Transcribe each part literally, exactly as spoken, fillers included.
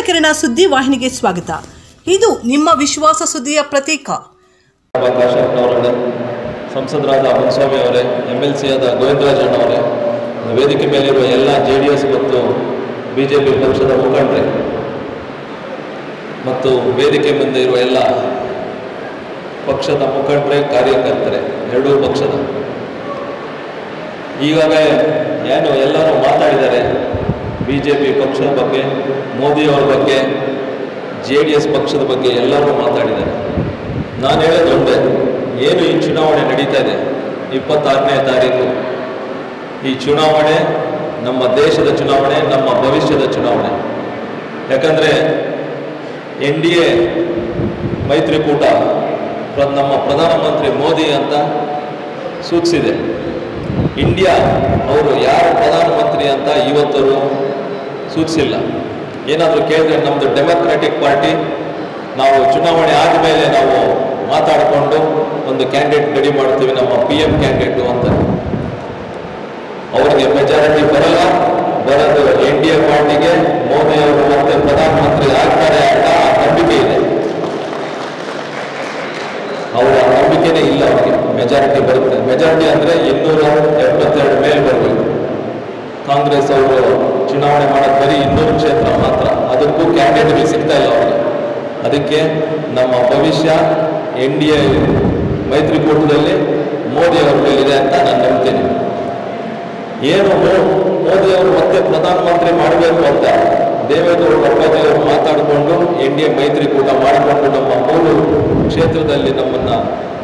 ಕಿರಣ ಸುದ್ದಿ ವಾಹಿನಿಗೆ ಸ್ವಾಗತ. ಇದು ನಿಮ್ಮ ವಿಶ್ವಾಸ ಸುದ್ದಿಯ ಪ್ರತೀಕ. ಸಂಸದರಾದ ಮುನ್ಸ್ವಾಮಿ ಅವರೇ, ಎಮ್ ಎಲ್ ಸಿ ಆದ ಗೋವಿಂದರಾಜಣ್ಣ ಅವರೇ, ವೇದಿಕೆ ಮೇಲಿರುವ ಎಲ್ಲ ಜೆ ಡಿ ಎಸ್ ಮತ್ತು ಬಿ ಜೆ ಪಿ ಪಕ್ಷದ ಮುಖಂಡರೇ ಮತ್ತು ವೇದಿಕೆ ಮುಂದೆ ಇರುವ ಎಲ್ಲ ಪಕ್ಷದ ಮುಖಂಡರೇ, ಕಾರ್ಯಕರ್ತರೇ, ಎರಡೂ ಪಕ್ಷದ ಈಗಾಗಲೇ ಏನು ಎಲ್ಲರೂ ಮಾತಾಡಿದ್ದಾರೆ. ಬಿ ಜೆ ಪಿ ಪಕ್ಷದ ಬಗ್ಗೆ, ಮೋದಿಯವರ ಬಗ್ಗೆ, ಜೆ ಡಿ ಎಸ್ ಪಕ್ಷದ ಬಗ್ಗೆ ಎಲ್ಲರೂ ಮಾತಾಡಿದ್ದಾರೆ. ನಾನು ಹೇಳೋದು ಒಂದೇ, ಏನು ಈ ಚುನಾವಣೆ ನಡೀತಾ ಇದೆ ಇಪ್ಪತ್ತಾರನೇ ತಾರೀಕು, ಈ ಚುನಾವಣೆ ನಮ್ಮ ದೇಶದ ಚುನಾವಣೆ, ನಮ್ಮ ಭವಿಷ್ಯದ ಚುನಾವಣೆ. ಯಾಕಂದರೆ ಎನ್ ಡಿ ಎ ಮೈತ್ರಿಕೂಟ ನಮ್ಮ ಪ್ರಧಾನಮಂತ್ರಿ ಮೋದಿ ಅಂತ ಸೂಚಿಸಿದೆ. ಇಂಡಿಯಾ ಅವರು ಯಾರು ಪ್ರಧಾನಮಂತ್ರಿ ಅಂತ ಇವತ್ತವರು ಸೂಚಿಸಿಲ್ಲ. ಏನಾದರೂ ಕೇಳಿದ್ರೆ ನಮ್ಮದು ಡೆಮೊಕ್ರೆಟಿಕ್ ಪಾರ್ಟಿ, ನಾವು ಚುನಾವಣೆ ಆದಮೇಲೆ ನಾವು ಮಾತಾಡಿಕೊಂಡು ಒಂದು ಕ್ಯಾಂಡಿಡೇಟ್ ರೆಡಿ ಮಾಡ್ತೀವಿ, ನಮ್ಮ ಪಿ ಎಂ ಕ್ಯಾಂಡಿಡೇಟು ಅಂತ. ಅವರಿಗೆ ಮೆಜಾರಿಟಿ ಬರಲ್ಲ, ಬರೋದು ಎನ್ ಡಿ ಎ ಪಾರ್ಟಿಗೆ. ಮೋದಿ ಅವರು ಮತ್ತೆ ಪ್ರಧಾನಮಂತ್ರಿ ಆಗ್ತಾರೆ ಅಂತ ನಂಬಿಕೆ ಇದೆ. ಅವರ ನಂಬಿಕೆನೇ ಇಲ್ಲ, ಅವರಿಗೆ ಮೆಜಾರಿಟಿ ಬರುತ್ತೆ. ಮೆಜಾರಿಟಿ ಅಂದರೆ ಇನ್ನೂರ ಎಪ್ಪತ್ತೆರಡು ಮೇಲೆ ಬರಬೇಕು. ಕಾಂಗ್ರೆಸ್ ಅವರು ಚುನಾವಣೆ ಮಾಡೋದು ಬರೀ ಇನ್ನೂರು ಕ್ಷೇತ್ರ ಮಾತ್ರ, ಅದಕ್ಕೂ ಕ್ಯಾಂಡಿಡೇಟ್ಗಳು ಸಿಗ್ತಾ ಇಲ್ಲ ಅವರಿಗೆ. ಅದಕ್ಕೆ ನಮ್ಮ ಭವಿಷ್ಯ ಎನ್ ಡಿ ಎ ಮೈತ್ರಿಕೂಟದಲ್ಲಿ ಮೋದಿ ಅವರ ಮೇಲಿದೆ ಅಂತ ನಾನು ನಂಬ್ತೀನಿ. ಏನು ಮೋದಿಯವರು ಮತ್ತೆ ಪ್ರಧಾನಮಂತ್ರಿ ಮಾಡಬೇಕು ಅಂತ ದೇವೇಗೌಡ ಅಪ್ಪಾಜಿಯವರು ಮಾತಾಡಿಕೊಂಡು ಎನ್ ಡಿ ಎ ಮೈತ್ರಿಕೂಟ ಮಾಡಿಕೊಂಡು ನಮ್ಮ ಮೂರು ಕ್ಷೇತ್ರದಲ್ಲಿ ನಮ್ಮನ್ನು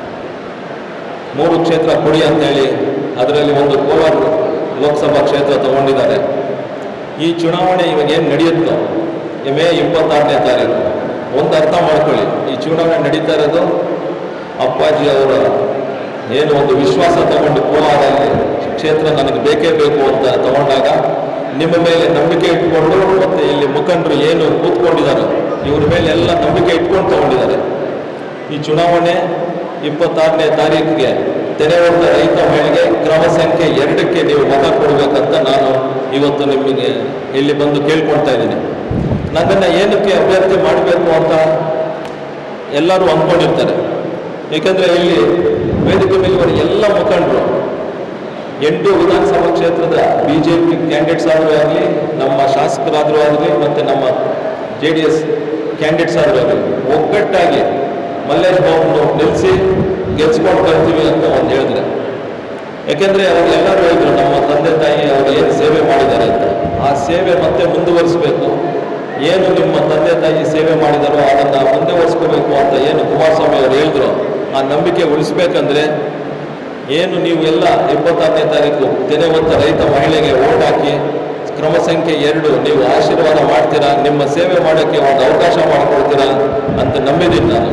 ಮೂರು ಕ್ಷೇತ್ರ ಕೊಡಿ ಅಂತೇಳಿ ಅದರಲ್ಲಿ ಒಂದು ಕೋಲಾರ ಲೋಕಸಭಾ ಕ್ಷೇತ್ರ ತಗೊಂಡಿದ್ದಾರೆ. ಈ ಚುನಾವಣೆ ಇವಾಗ ಏನು ನಡೆಯುತ್ತೋ ಮೇ ಇಪ್ಪತ್ತಾರನೇ ತಾರೀಕು, ಒಂದು ಅರ್ಥ ಮಾಡ್ಕೊಳ್ಳಿ, ಈ ಚುನಾವಣೆ ನಡೀತಾ ಇರೋದು ಅಪ್ಪಾಜಿ ಅವರ ಏನು ಒಂದು ವಿಶ್ವಾಸ ತಗೊಂಡು ಕೋಲಾರಲ್ಲಿ ಕ್ಷೇತ್ರ ನನಗೆ ಬೇಕೇ ಬೇಕು ಅಂತ ತಗೊಂಡಾಗ ನಿಮ್ಮ ಮೇಲೆ ನಂಬಿಕೆ ಇಟ್ಕೊಂಡು ಮತ್ತು ಇಲ್ಲಿ ಮುಖಂಡರು ಏನು ಕೂತ್ಕೊಂಡಿದ್ದಾರೆ ಇವ್ರ ಮೇಲೆ ಎಲ್ಲ ನಂಬಿಕೆ ಇಟ್ಕೊಂಡು ತಗೊಂಡಿದ್ದಾರೆ. ಈ ಚುನಾವಣೆ ಇಪ್ಪತ್ತಾರನೇ ತಾರೀಕಿಗೆ ತೆರೆ ಹೊಡೆದ ರೈತ ಮಹಿಳೆಗೆ ಕ್ರಮ ಸಂಖ್ಯೆ ಎರಡಕ್ಕೆ ನೀವು ಮತ ಕೊಡಬೇಕಂತ ನಾನು ಇವತ್ತು ನಿಮಗೆ ಇಲ್ಲಿ ಬಂದು ಕೇಳ್ಕೊಳ್ತಾ ಇದ್ದೀನಿ. ನನ್ನನ್ನು ಏನಕ್ಕೆ ಅಭ್ಯರ್ಥಿ ಮಾಡಬೇಕು ಅಂತ ಎಲ್ಲರೂ ಅಂದ್ಕೊಂಡಿರ್ತಾರೆ. ಏಕೆಂದರೆ ಇಲ್ಲಿ ವೇದಿಕೆ ಮೇಲಿರುವ ಎಲ್ಲ ಮುಖಂಡರು ಎಂಟು ವಿಧಾನಸಭಾ ಕ್ಷೇತ್ರದ ಬಿ ಜೆ ಪಿ ಕ್ಯಾಂಡಿಡೇಟ್ಸ್ ಆದರೂ ಆಗಲಿ, ನಮ್ಮ ಶಾಸಕರಾದರೂ ಆಗಲಿ, ಮತ್ತು ನಮ್ಮ ಜೆ ಡಿ ಎಸ್ ಕ್ಯಾಂಡಿಡೇಟ್ಸ್ ಆದರೂ ಆಗಲಿ, ಒಗ್ಗಟ್ಟಾಗಿ ಮಲ್ಲೇಶ್ ಬಾಬುನು ನಿಲ್ಲಿಸಿ ಗೆಲ್ಸ್ಕೊಂಡು ಬರ್ತೀವಿ ಅಂತ ಒಂದು ಹೇಳಿದ್ರೆ. ಯಾಕೆಂದರೆ ಅವರು ಎಲ್ಲರೂ ಹೇಳಿದ್ರು ನಮ್ಮ ತಂದೆ ತಾಯಿ ಅವರು ಏನು ಸೇವೆ ಮಾಡಿದ್ದಾರೆ ಅಂತ. ಆ ಸೇವೆ ಮತ್ತೆ ಮುಂದುವರಿಸಬೇಕು. ಏನು ನಿಮ್ಮ ತಂದೆ ತಾಯಿ ಸೇವೆ ಮಾಡಿದಾರೋ ಅದನ್ನು ಮುಂದುವರಿಸ್ಕೋಬೇಕು ಅಂತ ಏನು ಕುಮಾರಸ್ವಾಮಿ ಅವರು ಹೇಳಿದ್ರು, ಆ ನಂಬಿಕೆ ಉಳಿಸ್ಬೇಕಂದ್ರೆ ಏನು ನೀವು ಎಲ್ಲ ಇಪ್ಪತ್ತಾರನೇ ತಾರೀಕು ತೆನೆ ಹೊತ್ತ ರೈತ ಮಹಿಳೆಗೆ ಓಟ್ ಹಾಕಿ ಕ್ರಮ ಸಂಖ್ಯೆ ಎರಡು ನೀವು ಆಶೀರ್ವಾದ ಮಾಡ್ತೀರಾ, ನಿಮ್ಮ ಸೇವೆ ಮಾಡೋಕ್ಕೆ ಒಂದು ಅವಕಾಶ ಮಾಡಿಕೊಡ್ತೀರಾ ಅಂತ ನಂಬಿದ್ದೀನಿ ನಾನು.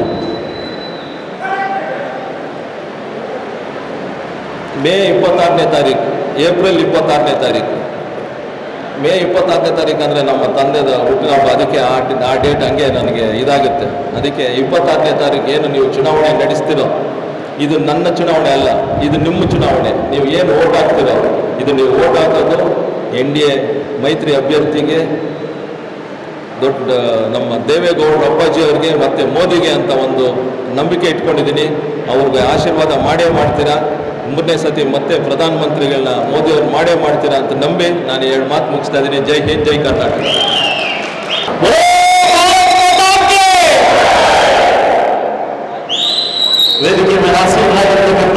ಮೇ ಇಪ್ಪತ್ತಾರನೇ ತಾರೀಕು, ಏಪ್ರಿಲ್ ಇಪ್ಪತ್ತಾರನೇ ತಾರೀಕು, ಮೇ ಇಪ್ಪತ್ತಾರನೇ ತಾರೀಕು ಅಂದರೆ ನಮ್ಮ ತಂದೆದ ಹುಟ್ಟಿನಹಬ್ಬ. ಅದಕ್ಕೆ ಆ ಆ ಡೇಟ್ ಹಂಗೆ ನನಗೆ ಇದಾಗುತ್ತೆ. ಅದಕ್ಕೆ ಇಪ್ಪತ್ತಾರನೇ ತಾರೀಕು ಏನು ನೀವು ಚುನಾವಣೆ ನಡೆಸ್ತಿರೋ, ಇದು ನನ್ನ ಚುನಾವಣೆ ಅಲ್ಲ, ಇದು ನಿಮ್ಮ ಚುನಾವಣೆ. ನೀವು ಏನು ಓಟ್ ಹಾಕ್ತಿರೋ, ಇದು ನೀವು ಓಟ್ ಹಾಕೋದು ಎನ್ ಡಿ ಎ ಮೈತ್ರಿ ಅಭ್ಯರ್ಥಿಗೆ, ದೊಡ್ಡ ನಮ್ಮ ದೇವೇಗೌಡ ಅಪ್ಪಾಜಿ ಅವರಿಗೆ ಮತ್ತು ಮೋದಿಗೆ ಅಂತ ಒಂದು ನಂಬಿಕೆ ಇಟ್ಕೊಂಡಿದ್ದೀನಿ. ಅವ್ರಿಗೆ ಆಶೀರ್ವಾದ ಮಾಡೇ ಮಾಡ್ತೀರಾ. ಮೂರನೇ ಸತಿ ಮತ್ತೆ ಪ್ರಧಾನಮಂತ್ರಿಗಳನ್ನ ಮೋದಿಯವ್ರು ಮಾಡೇ ಮಾಡ್ತೀರಾ ಅಂತ ನಂಬಿ ನಾನು ಎರಡು ಮಾತು ಮುಗಿಸ್ತಾ ಇದ್ದೀನಿ. ಜೈ ಹಿಂದ್, ಜೈ ಕರ್ನಾಟಕ. ವೇದಿಕೆ ಮೇಲೆ ಆಸೀನರಾಗಿರ್ತಕ್ಕಂಥ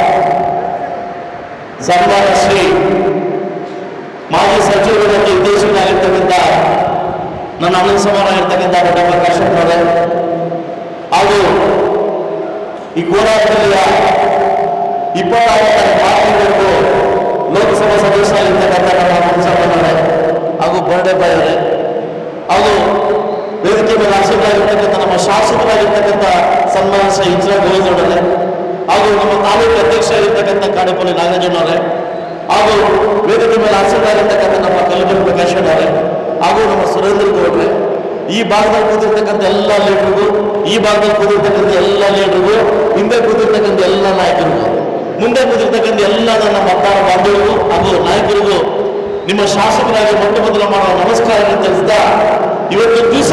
ಸನ್ಮಾನ್ಯ ಶ್ರೀ ಮಾಜಿ ಸಚಿವರಾಗಿ ಉದ್ದೇಶಿತರಾಗಿರ್ತಕ್ಕಂಥ ನನ್ನ ಅಣ್ಣ ಸಮಾನವಾಗಿರ್ತಕ್ಕಂಥ ಡಾಕ್ಟರ್ ಕಶ್ಯಪ್ ಅವರೇ, ಹಾಗೂ ಈ ಕೋಲಾರದಲ್ಲಿಯ ಇಪ್ಪತ್ತಾರನೇ ತಾರೀಕು ಲೋಕಸಭಾ ಸದಸ್ಯರಾಗಿರ್ತಕ್ಕಂಥ ನಮ್ಮ ಮುನ್ಸಭೆ ಹಾಗೂ ಬರ್ಡೆ ಬಾಯ್ ಅವರೇ, ಹಾಗೂ ವೇದಿಕೆ ಮೇಲೆ ಆಸೀನರಾಗಿರ್ತಕ್ಕಂಥ ನಮ್ಮ ಶಾಸಕರಾಗಿರ್ತಕ್ಕಂಥ ಸನ್ಮಾನ್ಯ ಶ್ರೀ ಇಂಚರ ಗೋವಿಂದರವರೇ, ಹಾಗೂ ನಮ್ಮ ತಾಲೂಕು ಅಧ್ಯಕ್ಷರಾಗಿರ್ತಕ್ಕಂಥ ಕಾಡೇಪಲ್ಲಿ ನಾಗರಾಜನವರೇ, ಹಾಗೂ ವೇದಿಕೆ ಮೇಲೆ ಆಸೀನರಾಗಿರ್ತಕ್ಕಂಥ ನಮ್ಮ ಕಲಬುರ್ಗಿ ಪ್ರಕಾಶ್ ಅವರೇ, ಹಾಗೂ ನಮ್ಮ ಸುರೇಂದ್ರ ಗೌಡ್ರೆ, ಈ ಭಾಗದಲ್ಲಿ ಕೂತಿರ್ತಕ್ಕಂಥ ಎಲ್ಲ ಲೀಡರ್ಗೂ, ಈ ಭಾಗದಲ್ಲಿ ಕೂತಿರ್ತಕ್ಕಂಥ ಎಲ್ಲ ಲೀಡರ್ಗೂ, ಹಿಂದೆ ಕೂತಿರ್ತಕ್ಕಂಥ ಎಲ್ಲ ನಾಯಕರಿಗೂ, ಮುಂದೆ ಕೂತಿರ್ತಕ್ಕಂಥ ಎಲ್ಲ ನನ್ನ ಮತದಾರ ಬಾಂಧವರಿಗೂ ಹಾಗೂ ನಾಯಕರಿಗೂ ನಿಮ್ಮ ಶಾಸಕರಾಗಿ ಮೊಟ್ಟ ಮೊದಲ ಮಾಡುವ ನಮಸ್ಕಾರ ತಿಳಿಸಿದ ಇವತ್ತು ದಿವಸ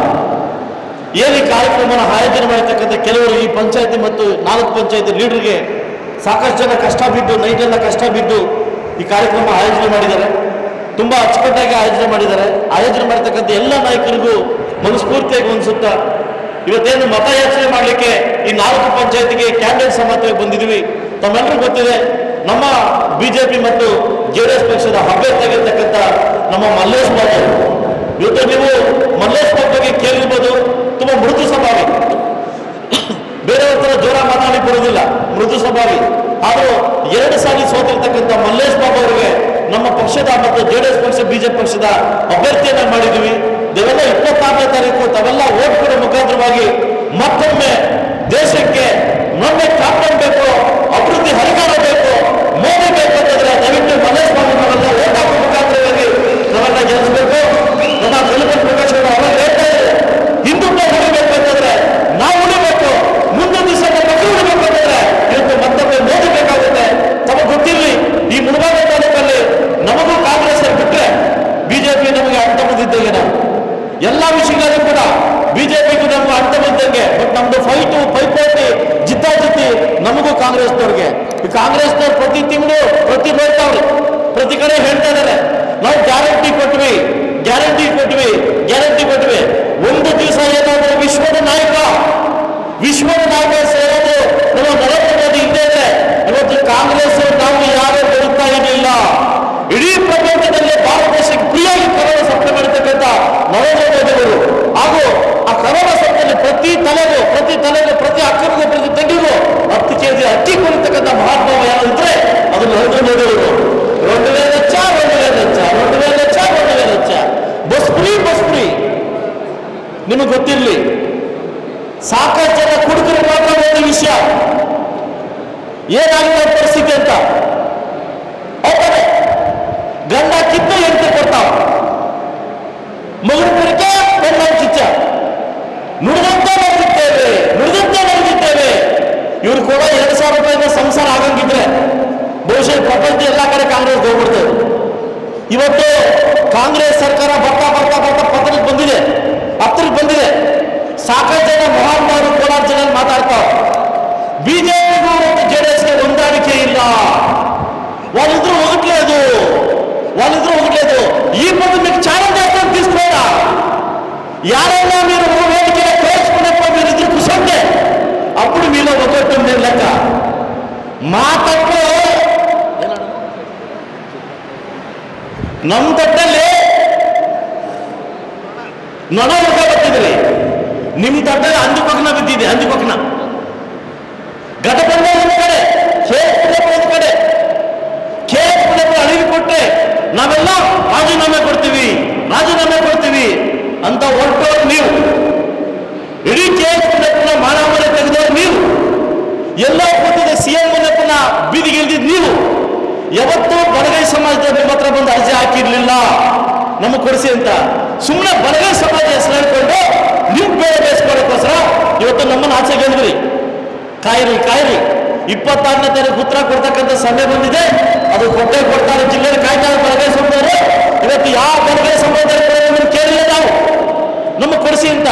ಏನು ಈ ಕಾರ್ಯಕ್ರಮವನ್ನು ಆಯೋಜನೆ ಮಾಡಿರ್ತಕ್ಕಂಥ ಕೆಲವರು ಈ ಪಂಚಾಯತಿ ಮತ್ತು ನಾಲ್ಕು ಪಂಚಾಯತಿ ಲೀಡರ್ಗೆ ಸಾಕಷ್ಟು ಜನ ಕಷ್ಟ ಬಿದ್ದು ನೈಟೆಲ್ಲ ಕಷ್ಟ ಬಿದ್ದು ಈ ಕಾರ್ಯಕ್ರಮ ಆಯೋಜನೆ ಮಾಡಿದ್ದಾರೆ. ತುಂಬ ಅಚ್ಚುಕಟ್ಟಾಗಿ ಆಯೋಜನೆ ಮಾಡಿದ್ದಾರೆ. ಆಯೋಜನೆ ಮಾಡಿರ್ತಕ್ಕಂಥ ಎಲ್ಲ ನಾಯಕರಿಗೂ ಮನಸ್ಫೂರ್ತಿಯಾಗಿ ಅನಿಸುತ್ತಾ ಇವತ್ತೇನು ಮತಯಾಚನೆ ಮಾಡಲಿಕ್ಕೆ ಈ ನಾಲ್ಕು ಪಂಚಾಯತಿಗೆ ಕ್ಯಾಂಡಿಡೇಟ್ ಸಮಾವೇಶಕ್ಕೆ ಬಂದಿದ್ದೀವಿ. ತಮ್ಮೆಲ್ಲರಿಗೂ ಗೊತ್ತಿದೆ, ನಮ್ಮ ಬಿಜೆಪಿ ಮತ್ತು ಜೆ ಡಿ ಎಸ್ ಪಕ್ಷದ ಅಭ್ಯರ್ಥಿಯಾಗಿರ್ತಕ್ಕಂಥ ನಮ್ಮ ಮಲ್ಲೇಶ್ ಬಾಬು. ಇವತ್ತು ನೀವು ಮಲ್ಲೇಶ್ ಬಾಬು ಬಗ್ಗೆ ಕೇಳಿರ್ಬೋದು, ತುಂಬ ಮೃದು ಸ್ವಭಾವಿ, ಬೇರೆಯವ್ರ ಥರ ಜೋರ ಮಾತಾಡಿ ಬರುವುದಿಲ್ಲ, ಮೃದು ಸ್ವಭಾವಿ. ಆದರೂ ಎರಡು ಸಾರಿ ಸೋತಿರ್ತಕ್ಕಂಥ ಮಲ್ಲೇಶ್ ಬಾಬು ಅವರಿಗೆ ನಮ್ಮ ಪಕ್ಷದ ಮತ್ತು ಜೆ ಡಿ ಎಸ್ ಪಕ್ಷ ಬಿಜೆಪಿ ಪಕ್ಷದ ಅಭ್ಯರ್ಥಿಯನ್ನ ಮಾಡಿದ್ದೀವಿ. ಇವೆಲ್ಲ ಇಪ್ಪತ್ತಾರನೇ ತಾರೀಕು ತಾವೆಲ್ಲ ಓಟ್ ಕೊಡೋ ಮುಖಾಂತರವಾಗಿ ಮತ್ತೊಮ್ಮೆ ದೇಶಕ್ಕೆ ಮೊನ್ನೆ ಕಾಪಾಡ ಬೇಕು, ಅಭಿವೃದ್ಧಿ ಹರಿಕಾರ ಬೇಕು, ಮೋದಿ ಬೇಕು ಅಂತಂದ್ರೆ ದಯವಿಟ್ಟು ಮಲ್ಲೇಶ್ ಬಾಬು ನಾವೆಲ್ಲ ಓಟ್ ಹಾಕೋ ಮುಖಾಂತರವಾಗಿ ನಾವೆಲ್ಲ ಗೆಲ್ಲಿಸಬೇಕು. ನನ್ನ ದಲಿತ ಪ್ರಕಾಶ್ ಅವರು ಅವಾಗ ಹೇಳ್ತಾ ಇದ್ದಾರೆ, ಹಿಂದುತ್ವ ಉಳಿಬೇಕು ಅಂತಂದ್ರೆ ನಾವು ಉಳಿಬೇಕು, ಮುಂದಿನ ದಿವಸ ಮಕ್ಕಳು ಉಳಿಬೇಕು ಅಂತಂದ್ರೆ ಇವತ್ತು ಮತ್ತೊಮ್ಮೆ ಮೋದಿ ಬೇಕಾಗುತ್ತೆ. ತಮಗೆ ಗೊತ್ತಿರಲಿ, ಈ ಮುಳಬಾಗ ತಾಲೂಕಲ್ಲಿ ನಮಗೂ ಕಾಂಗ್ರೆಸ್ ಬಿಟ್ಟರೆ ಬಿಜೆಪಿ ನಮಗೆ ಅಂಟ ಬಂದಿದ್ದೇವೆ. ನಾವು ಎಲ್ಲ ವಿಷಯಗಳಲ್ಲೂ ಕೂಡ ಬಿಜೆಪಿಗೂ ನಮ್ಗೆ ಅಂಟ ಬಂದಂಗೆ. ಬಟ್ ನಮ್ದು ಫೈಟು ಪೈಪೋಟಿ ಜಿದ್ದಾಜಿದ್ದಿ ನಮಗೂ ಕಾಂಗ್ರೆಸ್ನವ್ರಿಗೆ. ಈ ಕಾಂಗ್ರೆಸ್ನವ್ರು ಪ್ರತಿ ತಿಂಗಳು ಪ್ರತಿ ಬರ್ತಾವ್ರಿ, ಪ್ರತಿ ಕಡೆ ಹೇಳ್ತಾ ಇದ್ದಾರೆ ನಾವು ಗ್ಯಾರಂಟಿ ಕೊಟ್ವಿ, ಗ್ಯಾರಂಟಿ ಕೊಟ್ವಿ, ಗ್ಯಾರಂಟಿ ಕೊಟ್ವಿ. ಒಂದು ದಿವಸ ಏನಾದರೂ ವಿಶ್ವದ ನಾಯಕ ವಿಶ್ವದ ನಾಯಕ ಸೇರೋದು ನಮ್ಮ ನರೇಂದ್ರ ಮೋದಿ ಇದ್ದೇ ಇದೆ. ಇವತ್ತು ಕಾಂಗ್ರೆಸ್ ನಾವು ಯಾರು ಬರುತ್ತಾ ಇರಲಿಲ್ಲ. ಇಡೀ ಪ್ರಪಂಚದಲ್ಲಿ ಭಾರತ ದೇಶಕ್ಕೆ ಪ್ರಿಯಾಗಿ ಕರೋನಾ ಸಪ್ಲೈ ಮಾಡಿರ್ತಕ್ಕಂಥ ನರೇಂದ್ರ ಮೋದಿ ಅವರು ಹಾಗೂ ಆ ಕರೋನಾ ಸಪ್ಲೈಲಿ ಪ್ರತಿ ತಲೆಗೂ ಪ್ರತಿ ತಲೆಗೂ ಪ್ರತಿ ಅಕ್ಕರಿಗೂ ಪ್ರತಿ ತಂಗಿಗೂ ಹತ್ತು ಕೆಜಿ ಅಕ್ಕಿ ಕೊಡ್ತಕ್ಕಂಥ ಮಹಾತ್ಮ ಯಾರು ಇದ್ರೆ ಅದು ನರೇಂದ್ರ ಮೋದಿ ಅವರು. ಒಂದು ವೇಳೆ ಲಕ್ಷ ಒಂದು ವೇಳೆ ಲಕ್ಷ ಒಂದು ವೇಳೆ ಲಕ್ಷ ಒಂದು ವೇಳೆ lakh bus free bus free. ನಿಮಗೆ ಗೊತ್ತಿರಲಿ, ಸಾಕಷ್ಟು ಜನ ಕುಡುಕರು ಮಾತ್ರ ಒಂದು ವಿಷಯ ಏನಾಗಿದೆ ಪರಿಸ್ಥಿತಿ ಅಂತ ಹೋಗ್ತಾರೆ. ಗಂಡ ಕಿತ್ತು ಎಂಟು ಕೊಡ್ತಾವ, ಮಗನ ಕುರಿಕೆ ಬೆನ್ನ ಕಿಚ್ಚ, ನುಡಿದಂತೆ ನಡೆದಿದ್ದೇವೆ ನುಡಿದಂತೆ ನಡೆದಿದ್ದೇವೆ. ಇವ್ರು ಕೂಡ ಎರಡು ಸಾವಿರ ರೂಪಾಯಿಂದ ಸಂಸಾರ ಆಗಂಗಿದ್ರೆ ಬಹುಶಃ ಪ್ರಪಂಚ ಎಲ್ಲ ಕಡೆ ಕಾಂಗ್ರೆಸ್ ಹೋಗ್ಬಿಡ್ತೇವೆ. ಇವತ್ತು ಕಾಂಗ್ರೆಸ್ ಸರ್ಕಾರ ಬರ್ತಾ ಬರ್ತಾ ಬರ್ತಾ ಪತ್ರಕ್ಕೆ ಬಂದಿದೆ, ಹತ್ತಿರಕ್ಕೆ ಬಂದಿದೆ. ಸಾಕಷ್ಟು ಜನ ಮಹಾತ್ಮರು ಕೋಲಾರ ಜಿಲ್ಲೆಯಲ್ಲಿ ಮಾತಾಡ್ತಾವ, ಬಿಜೆಪಿಗೂ ಮತ್ತು ಜೆ ಡಿ ಎಸ್ಗೆ ಹೊಂದಾಣಿಕೆ ಇಲ್ಲ, వాళ్ళిద్దరూ ಹೋಗట్లేదు వాళ్ళిద్దరూ ಹೋಗట్లేదు. ఈ పని మీకు ఛాలెంజ్ చేస్తాను, తీసుకోండి. యారైనా మీరు వేదికగా పేర్చుకున్నప్పుడు మీరు ఇద్దరు కూర్చోండి, అప్పుడు మీలో ఒకటి ఉంది లెక్క. మా ತಟ್ಟು ನಮ್ಮ ತಟ್ಟಲ್ಲಿ ನೊಣ ಮುಖ ಬರ್ತಿದ್ರಿ, ನಿಮ್ಮ ತಟ್ಟಲ್ಲಿ ಅಂದು ಪಕ್ಕನ ಬಿದ್ದಿದೆ. ಅಂದು ಪಕ್ಕನ ಘಟಬಂಧ ಒಂದು ಕಡೆ, ಕೇಸ್ ಒಂದು ಕಡೆ. ಕೇಸ್ ಅಳಿವಿ ಕೊಟ್ಟರೆ ನಾವೆಲ್ಲ ರಾಜೀನಾಮೆ ಕೊಡ್ತೀವಿ ರಾಜೀನಾಮೆ ಕೊಡ್ತೀವಿ ಅಂತ ಹೊರಟೋರು ನೀವು. ಇಡೀ ಕೇಸ್ ಮಾನವರ ತೆಗೆದವ್ರು ನೀವು. ಎಲ್ಲ ಕೂತಿದೆ ಸಿ ಎಂ ಮುನ್ನಪ್ಪನ ಬೀದಿಗೆ ಇಳಿದಿದ್ದು ನೀವು. ಯಾವತ್ತೂ ಬಡಗೈ ಸಮಾಜದ ನಿಮ್ಮ ಹತ್ರ ಬಂದು ಅರ್ಜಿ ಹಾಕಿರ್ಲಿಲ್ಲ ನಮಗೆ ಕೊಡಿಸಿ ಅಂತ. ಸುಮ್ಮನೆ ಬಡಗೈ ಸಮಾಜ ಹೆಸರು ಹೇಳ್ಕೊಂಡು ನೀವು ಬೇರೆ ಬೇಯಿಸ್ಕೊಳ್ಳೋಕ್ಕೋಸ್ಕರ ಇವತ್ತು ನಮ್ಮನ್ನು ಆಚೆ ಗೆಲ್ದ್ರಿ. ಕಾಯಿರಿ ಕಾಯಿರಿ ಇಪ್ಪತ್ತಾರನೇ ತಾರೀಕು ಉತ್ತರ ಕೊಡ್ತಕ್ಕಂಥ ಸಮಯ ಬಂದಿದೆ. ಅದು ಕೊಟ್ಟೆ ಕೊಡ್ತಾರೆ, ಜಿಲ್ಲೆಯಲ್ಲಿ ಕಾಯ್ತಾರೆ ಬಡಗೈ ಸಮಾಜದವರು. ಇವತ್ತು ಯಾವ ಬಡಗೈ ಸಮಾಜದಲ್ಲಿ ಕೇಳಿಲ್ಲ ನಾವು ನಮಗೆ ಕೊಡಿಸಿ ಅಂತ.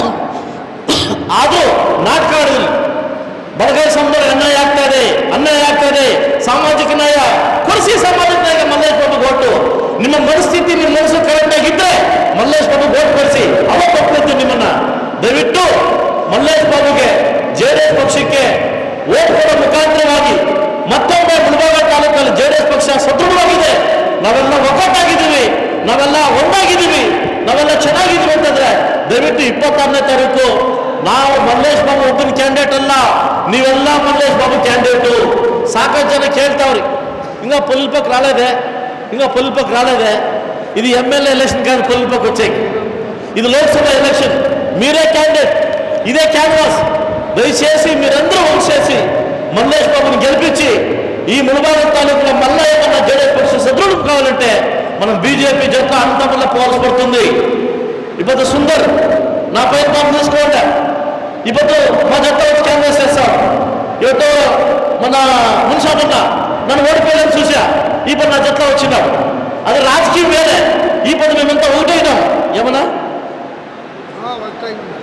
ಆದರೂ ನಾಟಕ ಆಡಿದ್ರಿ. ಬಡಗೈ ಸಮಾಜದಲ್ಲಿ ಅನ್ಯಾಯ ಆಗ್ತಾ ಇದೆ, ಅನ್ಯಾಯ ಆಗ್ತಾ ಇದೆ, ಸಾಮಾಜಿಕ ನ್ಯಾಯ ಕೊಡಿಸಿ. ಸಾಮಾಜಿಕ ನ್ಯಾಯ ಮಲ್ಲೇಶ್ ಬಾಬು ಓಟು. ನಿಮ್ಮ ಮನಸ್ಥಿತಿ ನಿಮ್ಮ ಮನಸ್ಸು ಕರೆಕ್ಟ್ ಆಗಿದ್ರೆ ಮಲ್ಲೇಶ್ ಬಾಬು ಓಟ್ ಕೊಡಿಸಿ, ಅವಾಗ ಕೊಡ್ತೀವಿ ನಿಮ್ಮನ್ನ. ದಯವಿಟ್ಟು ಮಲ್ಲೇಶ್ ಬಾಬುಗೆ ಜೆ ಡಿ ಎಸ್ ಪಕ್ಷಕ್ಕೆ ಓಟ್ ಕೊಡೋ ಮುಖಾಂತರವಾಗಿ ಮತ್ತೊಮ್ಮೆ ಮುಳಬಾಗ ತಾಲೂಕಲ್ಲಿ ಜೆ ಡಿ ಎಸ್ ಪಕ್ಷ ಸದೃಢವಾಗಿದೆ. ನಾವೆಲ್ಲ ಒಗ್ಗಟ್ಟಾಗಿದ್ದೀವಿ, ನಾವೆಲ್ಲ ಒಂದಾಗಿದ್ದೀವಿ, ನಾವೆಲ್ಲ ಚೆನ್ನಾಗಿದ್ದೀವಿ ಅಂತಂದ್ರೆ ದಯವಿಟ್ಟು ಇಪ್ಪತ್ತಾರನೇ ತಾರೀಕು ನಾವು ಮಲ್ಲೇಶ್ ಬಾಬು ಒಬ್ಬನ ಕ್ಯಾಂಡಿಡೇಟ್ ಅಲ್ಲ, ನೀವೆಲ್ಲ ಮಲ್ಲೇಶ್ ಬಾಬು ಕ್ಯಾಂಡಿಡೇಟು. ಸಾಕಷ್ಟು ಜನ ಕೇಳ್ತಾವ್ರಿ, ಹಿಂಗ పొలిపక్ రాలేదే ఇంకా పొలిపక్ రాలేదే. ఇది ఎమ్మెల్యే ఎలక్షన్ కాదు, పొలిపక్ వచ్చేకి. ఇది లోక్సభ ఎలక్షన్, మీరే క్యాండిడేట్, ఇదే క్యాన్వాస్. దయచేసి మీరందరూ వంచేసి మల్లేష్ బాబుని గెలిపించి ఈ ముళబాగ తాలూకులో మళ్ళా ఏమన్నా జే డి ఎస్ పక్ష సదృఢం కావాలంటే మనం బీజేపీ జత అంత వల్ల పోవాల్సి పడుతుంది. ఇప్పుడు సుందర్ నా పేరు మనం తీసుకోండి. ఇప్పుడు మా జత వచ్చి కాంగ్రెస్ చేస్తాం. ಇವತ್ತು మన ಮುನ್ಸಾಬಣ್ಣ ನಾನು ಓಡಿపోయాను చూసా. ఈ పని నా జట్లో వచ్చినావు. అది రాజకీయం వేరే. ఈ పని మేమంతా ఒకటైనాం. ఏమన్నా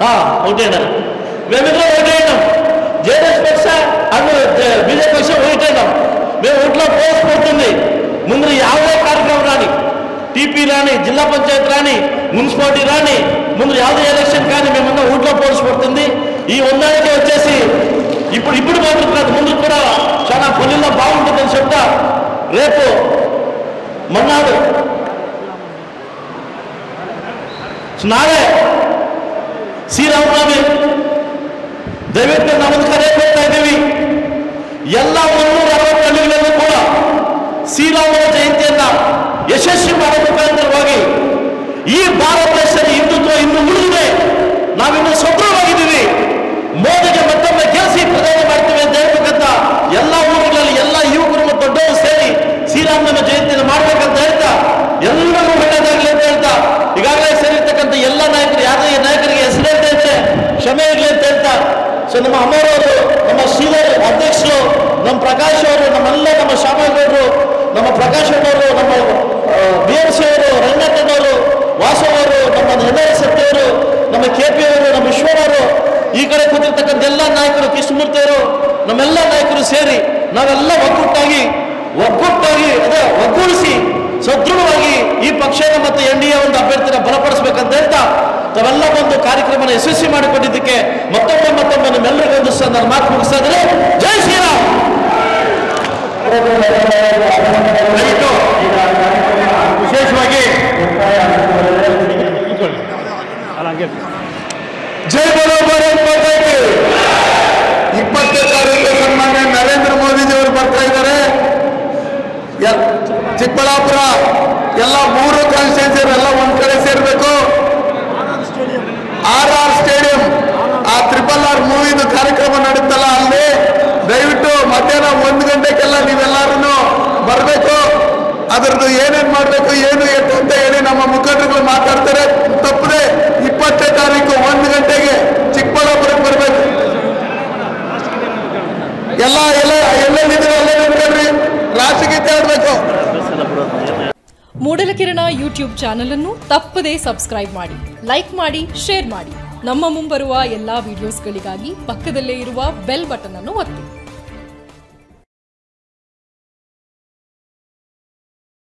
ఒకటే మేమిద్దరం ఒకటేనాం జేడీఎస్ పక్ష అటు బీజేపీ పక్ష ఒకటేనాం మేము ఓట్లో పోసిపోతుంది ముందు యావే కార్యక్రమం రాని టీపీ రాని జిల్లా పంచాయతీ రాని మున్సిపాలిటీ రాని ముందు యావే ఎలక్షన్ కానీ మేమన్నా ఓట్లో పోసిపోతుంది ఈ వందానికి వచ్చేసి ఇప్పుడు ఇప్పుడు మాత్రం కాదు ముందు కూడా చాలా పనుల్లో బాగుంటుందని చెప్తా రేపు మన్నాడు ನಾಳೆ ಶ್ರೀರಾಮನವಮಿ ದಯವಿಟ್ಟು ನಮ್ಮದು ಕರೆ ಕೊಡ್ತಾ ಇದ್ದೀವಿ ಎಲ್ಲ ಮುನ್ನೂರ ಅರವತ್ತು ಹಳ್ಳಿಗಳಲ್ಲೂ ಕೂಡ ಶ್ರೀರಾಮನ ಜಯಂತಿಯನ್ನ ಯಶಸ್ವಿ ಮಾಡುವ ಮುಖಾಂತರವಾಗಿ ಈ ಭಾರತ ದೇಶದ ಹಿಂದುತ್ವ ಇನ್ನು ಉಳಿದಿದೆ ನಾವಿನ್ನು ಸದೃಢವಾಗಿದ್ದೀವಿ ಮೋದಿಗೆ ಮತ್ತೊಮ್ಮೆ ಗೆಲ್ಲಿಸಿ ಪ್ರಧಾನಿ ಮಾಡ್ತೀವಿ ಅಂತ ಹೇಳ್ಬೇಕಂತ ಎಲ್ಲ ಊರುಗಳಲ್ಲಿ ಎಲ್ಲ ಯುವಕರು ಮತ್ತು ದೊಡ್ಡವರು ಸೇರಿ ಶ್ರೀರಾಮನ ಜಯಂತಿಯನ್ನು ಮಾಡ್ಬೇಕಂತ ಹೇಳ್ತಾ ಎಲ್ಲರಿಗೂ ಒಳ್ಳೆಯದಾಗಲಿ ಅಂತ ಹೇಳ್ತಾ ಈಗಾಗಲೇ ಸೇರಿರ್ತಕ್ಕಂಥ ಎಲ್ಲ ನಾಯಕರು ಯಾವುದೇ ನಾಯಕರಿಗೆ ಹೆಸರಿದ್ದಂತೆ ಕ್ಷಮೆ ಇರಲಿ ಅಂತ ಹೇಳ್ತಾ ಸೊ ನಮ್ಮ ಅಮ್ಮರವರು ನಮ್ಮ ಶ್ರೀಧರ್ ಅಧ್ಯಕ್ಷರು ನಮ್ಮ ಪ್ರಕಾಶ್ ಅವರು ನಮ್ಮೆಲ್ಲ ನಮ್ಮ ಶ್ಯಾಮಗೌಡರು ನಮ್ಮ ಪ್ರಕಾಶ್ ಅವರು ನಮ್ಮ ಬಿ ಎಂ ಸಿ ಅವರು ರಂಗಣ್ಣನವರು ವಾಸವರು ನಮ್ಮ ಎನ್ ಎಸ್ ಸತ್ಯವರು ನಮ್ಮ ಕೆ ಪಿ ಅವರು ನಮ್ಮ ವಿಶ್ವವರು ಈ ಕಡೆ ಕೂತಿರ್ತಕ್ಕಂಥ ಎಲ್ಲ ನಾಯಕರು ಕೃಷ್ಣಮೂರ್ತಿ ಅವರು ನಮ್ಮೆಲ್ಲ ನಾಯಕರು ಸೇರಿ ನಾವೆಲ್ಲ ಒಗ್ಗಟ್ಟಾಗಿ ಒಗ್ಗಟ್ಟಾಗಿ ಅದೇ ಒಗ್ಗೂಡಿಸಿ ಸದೃಢವಾಗಿ ಈ ಪಕ್ಷದ ಮತ್ತು ಎನ್ ಡಿ ಎ ಒಂದು ಅಭ್ಯರ್ಥಿನ ಬಲಪಡಿಸಬೇಕಂತ ಹೇಳ್ತಾ ತಾವೆಲ್ಲ ಒಂದು ಕಾರ್ಯಕ್ರಮನ ಯಶಸ್ವಿ ಮಾಡಿಕೊಂಡಿದ್ದಕ್ಕೆ ಮತ್ತೊಮ್ಮೆ ಮತ್ತೊಮ್ಮೆ ನಿಮ್ಮೆಲ್ಲರಿಗೂ ಒಂದು ಸಹ ನಾನು ಮಾತು ಮುಗಿಸ್ತಾ ಇದ್ದಾರೆ. ಜೈ ಶ್ರೀರಾಮ್. ವಿಶೇಷವಾಗಿ ಜೈ ಬೋಲೋ ಭಾರತ್ ಮಾತಾ ಕಿ. ಇಪ್ಪತ್ತನೇ ತಾರೀಕು ಸನ್ಮಾನ್ಯ ನರೇಂದ್ರ ಮೋದಿಜಿಯವರು ಬರ್ತಾ ಇದ್ದಾರೆ. ಚಿಕ್ಕಬಳ್ಳಾಪುರ ಎಲ್ಲ ಮೂರು ಕಾನ್ಸ್ಟಿಟ್ಯೂನ್ಸಿಯವರೆಲ್ಲ ಒಂದ್ ಕಡೆ ಸೇರ್ಬೇಕು. ಆರ್ ಆರ್ ಸ್ಟೇಡಿಯಂ ಆ ಟ್ರಿಪಲ್ ಆರ್ ಮೂವಿದು ಕಾರ್ಯಕ್ರಮ ನಡೀತಲ್ಲ ಅಲ್ಲಿ ದಯವಿಟ್ಟು ಮಧ್ಯಾಹ್ನ ಒಂದು ಗಂಟೆಗೆಲ್ಲ ನೀವೆಲ್ಲರೂ ಬರಬೇಕು. ಅದರದ್ದು ಏನೇನ್ ಮಾಡ್ಬೇಕು ಏನು ಎಷ್ಟು ಅಂತ ಹೇಳಿ ನಮ್ಮ ಮುಖಂಡರುಗಳು ಮಾತಾಡ್ತಾರೆ. ತಪ್ಪದೆ ಇಪ್ಪತ್ತನೇ ತಾರೀಕು ಒಂದು ಗಂಟೆಗೆ ಚಿಕ್ಕಬಳ್ಳಾಪುರಕ್ಕೆ ಬರಬೇಕು. ಎಲ್ಲ ಎಲ್ಲ ಎಲ್ಲೆಲ್ಲಿದ್ದೀವಿ ಅಲ್ಲೇ ನಿಂತ್ಕೊಳ್ರಿ. ರಾಷ್ಟ್ರಗೀತೆ ಆಡ್ಬೇಕು. ಮೂಡಲಕಿರಣ ಯೂಟ್ಯೂಬ್ ಚಾನಲ್ ಅನ್ನು ತಪ್ಪದೇ ಸಬ್ಸ್ಕ್ರೈಬ್ ಮಾಡಿ, ಲೈಕ್ ಮಾಡಿ, ಶೇರ್ ಮಾಡಿ. ನಮ್ಮ ಮುಂಬರುವ ಎಲ್ಲಾ ವಿಡಿಯೋಸ್ಗಳಿಗಾಗಿ ಪಕ್ಕದಲ್ಲೇ ಇರುವ ಬೆಲ್ ಬಟನ್ ಅನ್ನು ಒತ್ತಿ.